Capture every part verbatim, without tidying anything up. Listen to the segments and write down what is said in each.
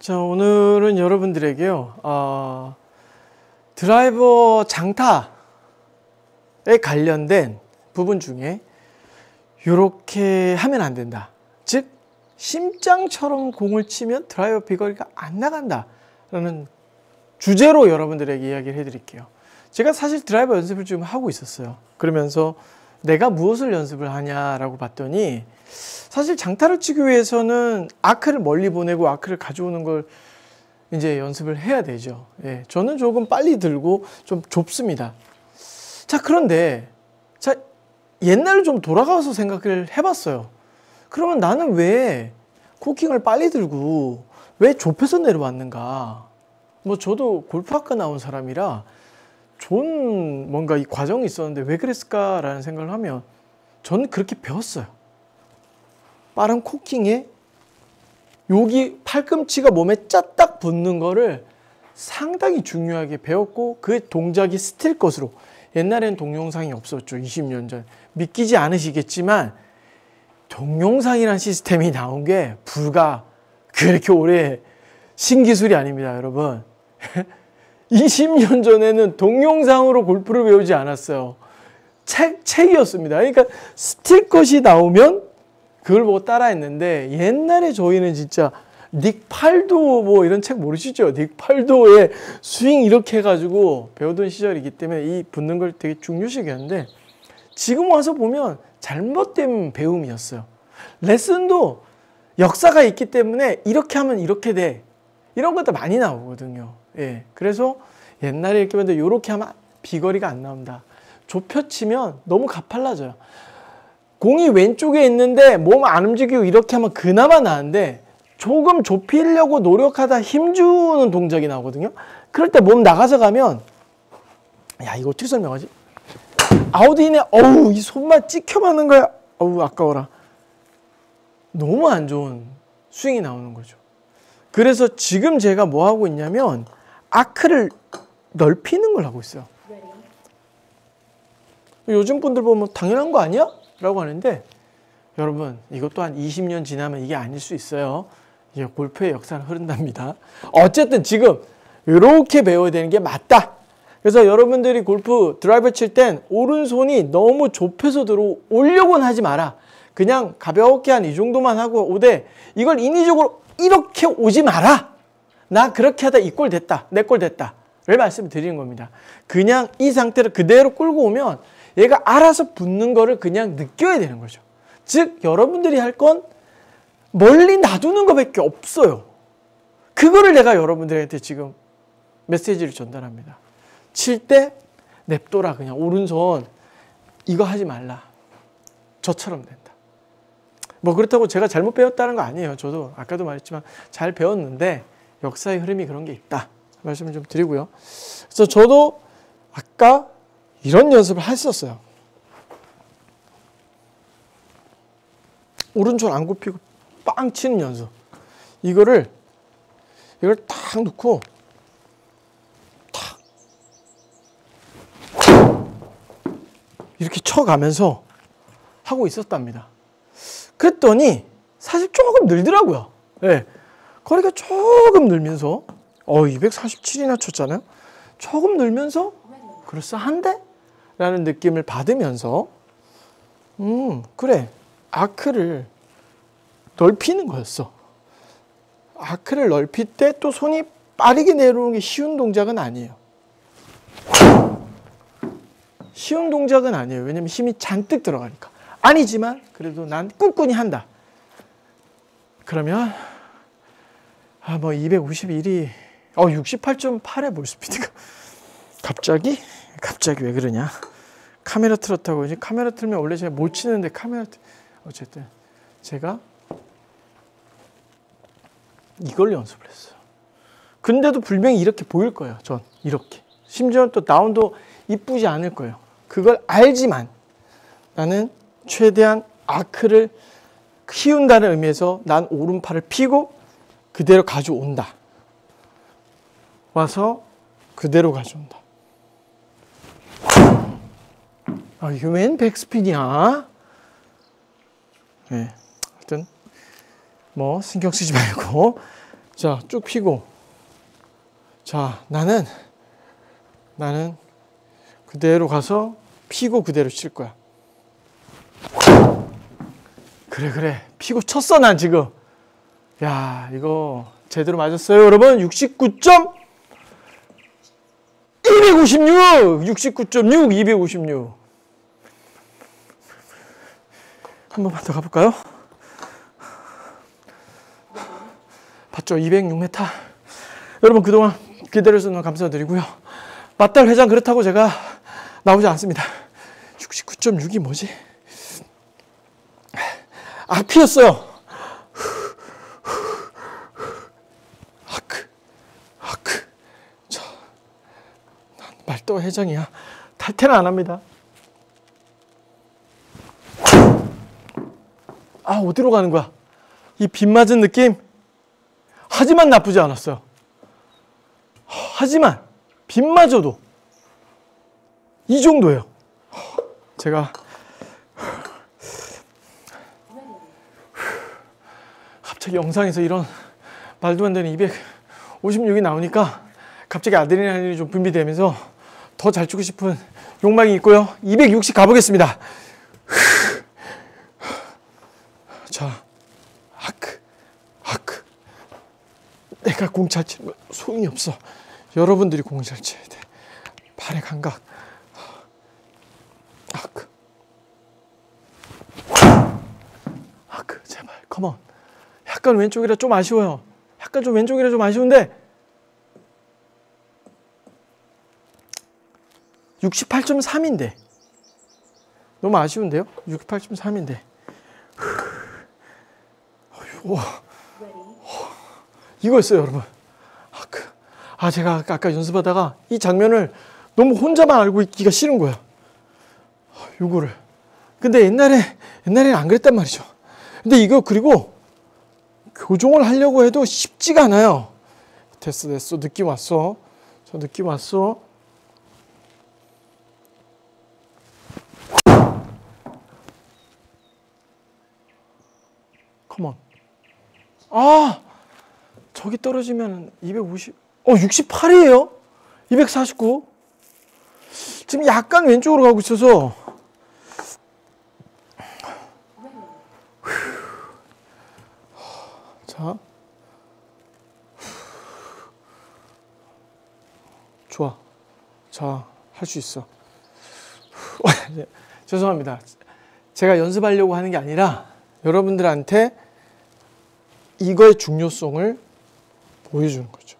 자, 오늘은 여러분들에게요, 어, 드라이버 장타에 관련된 부분 중에 이렇게 하면 안 된다. 즉, 심장처럼 공을 치면 드라이버 비거리가 안 나간다 라는 주제로 여러분들에게 이야기를 해드릴게요. 제가 사실 드라이버 연습을 좀 하고 있었어요. 그러면서 내가 무엇을 연습을 하냐라고 봤더니 사실 장타를 치기 위해서는 아크를 멀리 보내고 아크를 가져오는 걸 이제 연습을 해야 되죠. 예, 저는 조금 빨리 들고 좀 좁습니다. 자, 그런데 자, 옛날로 좀 돌아가서 생각을 해봤어요. 그러면 나는 왜 코킹을 빨리 들고 왜 좁혀서 내려왔는가? 뭐 저도 골프학과 나온 사람이라 좋은 뭔가 이 과정이 있었는데 왜 그랬을까라는 생각을 하면 저는 그렇게 배웠어요. 빠른 코킹에 여기 팔꿈치가 몸에 짜딱 붙는 거를 상당히 중요하게 배웠고 그 동작이 스틸 것으로, 옛날엔 동영상이 없었죠. 이십 년 전. 믿기지 않으시겠지만 동영상이라는 시스템이 나온 게 불과 그렇게 오래 신기술이 아닙니다, 여러분. 이십 년 전에는 동영상으로 골프를 배우지 않았어요. 책, 책이었습니다. 그러니까 스틸 것이 나오면 그걸 보고 따라했는데, 옛날에 저희는 진짜 닉 팔도 뭐 이런 책 모르시죠? 닉 팔도의 스윙 이렇게 해가지고 배우던 시절이기 때문에 이 붙는 걸 되게 중요시 여겼는데, 지금 와서 보면 잘못된 배움이었어요. 레슨도 역사가 있기 때문에 이렇게 하면 이렇게 돼, 이런 것도 많이 나오거든요. 예, 그래서 옛날에 이렇게 봤는데 이렇게 하면 비거리가 안 나온다. 좁혀 치면 너무 가팔라져요. 공이 왼쪽에 있는데 몸 안 움직이고 이렇게 하면 그나마 나은데, 조금 좁히려고 노력하다 힘주는 동작이 나오거든요. 그럴 때 몸 나가서 가면, 야, 이거 어떻게 설명하지? 아웃인에 어우 이 손만 찍혀 맞는 거야. 어우 아까워라. 너무 안 좋은 스윙이 나오는 거죠. 그래서 지금 제가 뭐 하고 있냐면 아크를 넓히는 걸 하고 있어요. 요즘 분들 보면 당연한 거 아니야? 라고 하는데, 여러분 이것도 한 이십 년 지나면 이게 아닐 수 있어요. 이게 골프의 역사는 흐른답니다. 어쨌든 지금 이렇게 배워야 되는 게 맞다. 그래서 여러분들이 골프 드라이버 칠 땐 오른손이 너무 좁혀서 들어오려고는 하지 마라. 그냥 가볍게 한 이 정도만 하고 오되, 이걸 인위적으로 이렇게 오지 마라. 나 그렇게 하다 이 골 됐다, 내 골 됐다 를 말씀을 드리는 겁니다. 그냥 이 상태를 그대로 끌고 오면 얘가 알아서 붙는 거를 그냥 느껴야 되는 거죠. 즉 여러분들이 할 건 멀리 놔두는 것밖에 없어요. 그거를 내가 여러분들한테 지금 메시지를 전달합니다. 칠 때 냅둬라. 그냥 오른손 이거 하지 말라. 저처럼 된다. 뭐 그렇다고 제가 잘못 배웠다는 거 아니에요. 저도 아까도 말했지만 잘 배웠는데 역사의 흐름이 그런 게 있다 말씀을 좀 드리고요. 그래서 저도 아까 이런 연습을 했었어요. 오른손 안 굽히고 빵 치는 연습. 이거를 이걸 딱 놓고 탁 이렇게 쳐가면서 하고 있었답니다. 그랬더니 사실 조금 늘더라고요. 네. 거리가 조금 늘면서 어 이백사십칠이나 쳤잖아요. 조금 늘면서 그럴싸한데? 라는 느낌을 받으면서 음 그래, 아크를 넓히는 거였어. 아크를 넓힐 때 또 손이 빠르게 내려오는 게 쉬운 동작은 아니에요. 쉬운 동작은 아니에요. 왜냐면 힘이 잔뜩 들어가니까. 아니지만 그래도 난 꾼꾼이 한다. 그러면 아 뭐 이백오십일이 어 육십팔 점 팔에 볼 스피드가 갑자기 갑자기 왜 그러냐? 카메라 틀었다고. 이제 카메라 틀면 원래 제가 못 치는데 카메라 틀... 어쨌든 제가 이걸 연습을 했어요. 근데도 분명히 이렇게 보일 거예요. 전 이렇게. 심지어 또 다운도 이쁘지 않을 거예요. 그걸 알지만 나는 최대한 아크를 키운다는 의미에서 난 오른팔을 펴고 그대로 가져온다. 와서 그대로 가져온다. 아, 이게 웬 백스핀이야? 네, 하여튼 뭐 신경 쓰지 말고 자, 쭉 피고. 자, 나는, 나는 그대로 가서 피고 그대로 칠 거야. 그래, 그래. 피고 쳤어, 난 지금. 야, 이거 제대로 맞았어요, 여러분. 육십구 점 이백오십육! 육십구 점 육, 이백오십육. 한 번만 더 가볼까요? 봤죠? 이백육 미터. 여러분, 그동안 기다려주셔서 감사드리고요. 맞달 회장 그렇다고 제가 나오지 않습니다. 육십구 점 육이 뭐지? 아크였어요. 아크, 아크. 자, 난 말도 회장이야. 탈퇴는 안 합니다. 아, 어디로 가는 거야? 이 빗 맞은 느낌? 하지만 나쁘지 않았어요. 하지만 빗마저도 이 정도예요. 제가 갑자기 영상에서 이런 말도 안 되는 이백오십육이 나오니까 갑자기 아드레날린이 좀 분비되면서 더 잘 치고 싶은 욕망이 있고요. 이백육십 가보겠습니다. 자, 아크, 아크. 내가 공 잘 치는 건 소용이 없어. 여러분들이 공을 잘 쳐야 돼. 발의 감각. 아크. 아크, 제발, 컴온. 약간 왼쪽이라 좀 아쉬워요. 약간 좀 왼쪽이라 좀 아쉬운데 육십팔 점 삼인데 너무 아쉬운데요? 육십팔 점 삼인데 이거였어요, 여러분. 아크. 아, 제가 아까, 아까 연습하다가 이 장면을 너무 혼자만 알고 있기가 싫은 거야. 요거를. 근데 옛날에, 옛날에는 안 그랬단 말이죠. 근데 이거 그리고 교정을 하려고 해도 쉽지가 않아요. 됐어, 됐어. 느낌 왔어. 저 느낌 왔어. 컴온. 아! 저기 떨어지면 이백오십, 어, 육십팔이에요? 이백사십구. 지금 약간 왼쪽으로 가고 있어서. 자. 좋아. 자, 할 수 있어. 죄송합니다. 제가 연습하려고 하는 게 아니라 여러분들한테 이거의 중요성을 보여주는 거죠.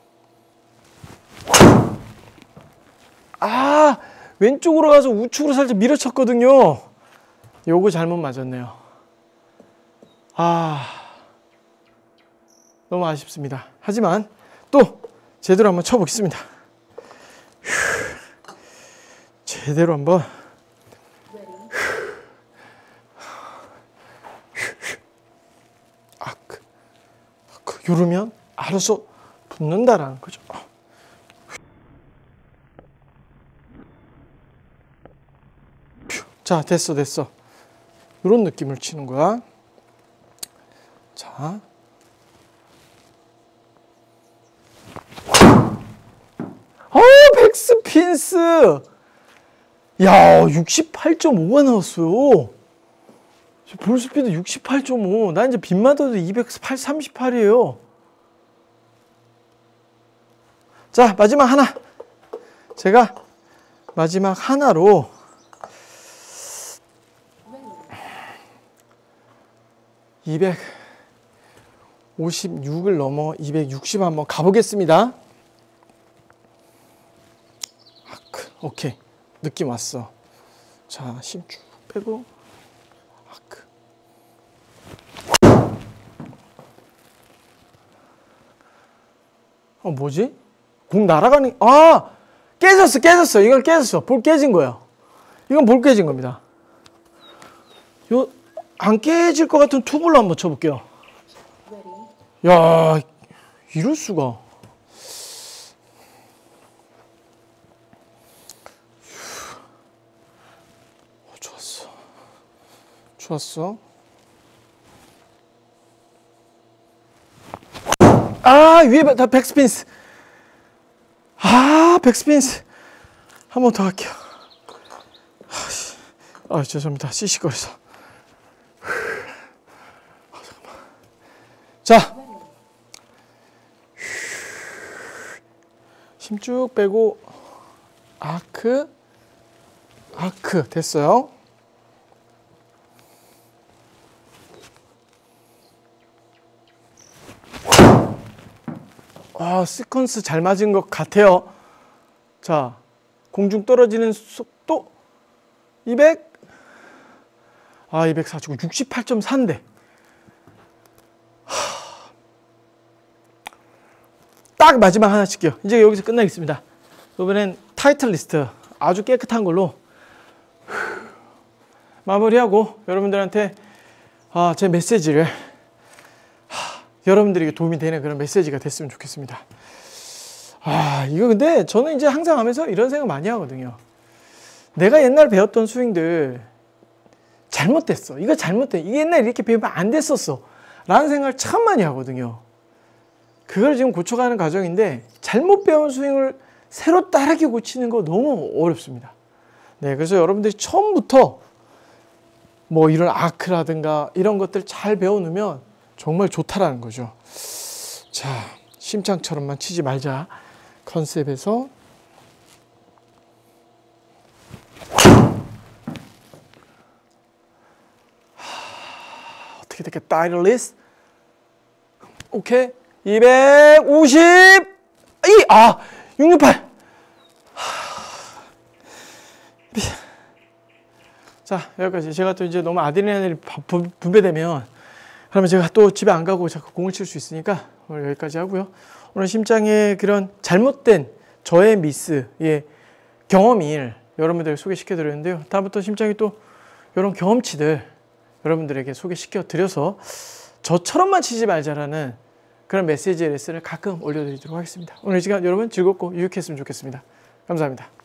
아, 왼쪽으로 가서 우측으로 살짝 밀어쳤거든요. 요거 잘못 맞았네요. 아, 너무 아쉽습니다. 하지만 또 제대로 한번 쳐보겠습니다. 제대로 한번. 아크, 아크. 요러면 알아서 붙는다라는 거죠. 자, 됐어, 됐어. 이런 느낌을 치는 거야. 자. 어, 백스핀스! 야, 육십팔 점 오가 나왔어요. 볼 스피드 육십팔 점 오. 나 이제 빗맞아도 이백팔, 삼십팔이에요. 자, 마지막 하나. 제가 마지막 하나로 이백오십육을 넘어 이백육십 한번 가보겠습니다. 아크, 오케이. 느낌 왔어. 자, 힘 쭉 빼고. 아크. 어, 뭐지? 공 날아가는, 아! 깨졌어, 깨졌어. 이건 깨졌어. 볼 깨진 거야. 이건 볼 깨진 겁니다. 요, 안 깨질 것 같은 투볼로 한번 쳐볼게요. 야, 이럴 수가. 어, 좋았어. 좋았어. 아, 위에 다 백스핀스. 아, 백스핀스. 한 번 더 할게요. 아, 죄송합니다. 시시거려서. 아, 잠깐만. 자. 힘 쭉 빼고, 아크, 아크. 됐어요. 아, 시퀀스 잘 맞은 것 같아요. 자, 공중 떨어지는 속도 이백, 아, 이백사십구, 육십팔 점 사인데 딱 마지막 하나 칠게요. 이제 여기서 끝나겠습니다. 이번엔 타이틀 리스트 아주 깨끗한 걸로 마무리하고 여러분들한테 아, 제 메시지를 하, 여러분들에게 도움이 되는 그런 메시지가 됐으면 좋겠습니다. 아, 이거 근데 저는 이제 항상 하면서 이런 생각 많이 하거든요. 내가 옛날 배웠던 스윙들 잘못됐어. 이거 잘못돼. 이게 옛날에 이렇게 배우면 안 됐었어. 라는 생각을 참 많이 하거든요. 그걸 지금 고쳐가는 과정인데 잘못 배운 스윙을 새로 따르게 고치는 거 너무 어렵습니다. 네, 그래서 여러분들이 처음부터 뭐 이런 아크라든가 이런 것들 잘 배워놓으면 정말 좋다라는 거죠. 자, 심장처럼만 치지 말자 컨셉에서 하, 어떻게 됐겠다. 타이틀리스트 오케이. 이백오십 이, 아, 육백육십팔. 자, 여기까지. 제가 또 이제 너무 아드레날린이 분배되면 그러면 제가 또 집에 안 가고 자꾸 공을 칠 수 있으니까 오늘 여기까지 하고요. 오늘 심장의 그런 잘못된 저의 미스의 경험을 여러분들에게 소개시켜 드렸는데요. 다음부터 심장이 또 이런 경험치들 여러분들에게 소개시켜 드려서 저처럼만 치지 말자라는 그런 메시지 레슨을 가끔 올려드리도록 하겠습니다. 오늘 이 시간 여러분 즐겁고 유익했으면 좋겠습니다. 감사합니다.